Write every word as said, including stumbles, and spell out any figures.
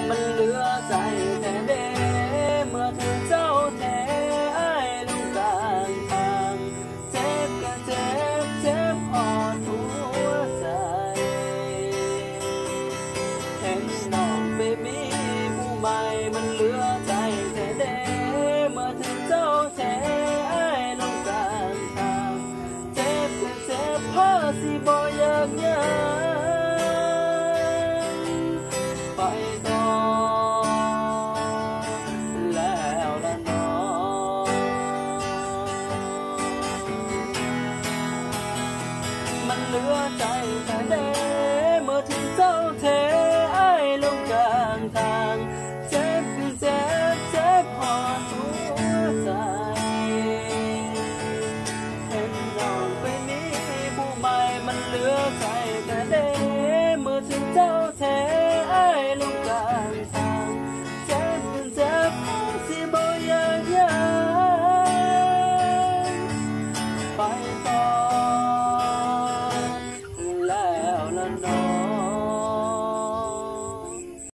มันเหลือใจแท้เด้เมื่อถึงเจ้าแท้อ้ายลงกลางทางเจ็บก็เจ็บเจ็บอ่อนหัวใจเห็นน้องไปมีผู้ใหม่มันเหลือใจแท้เด้เมื่อถึงเจ้าแท้อ้ายลงกลางทางเจ็บก็เจ็บพอสิบ่อยากยังไปต่อแล้วละน้องมันเหลือใจแท้เด้เมื่อถึงเจ้า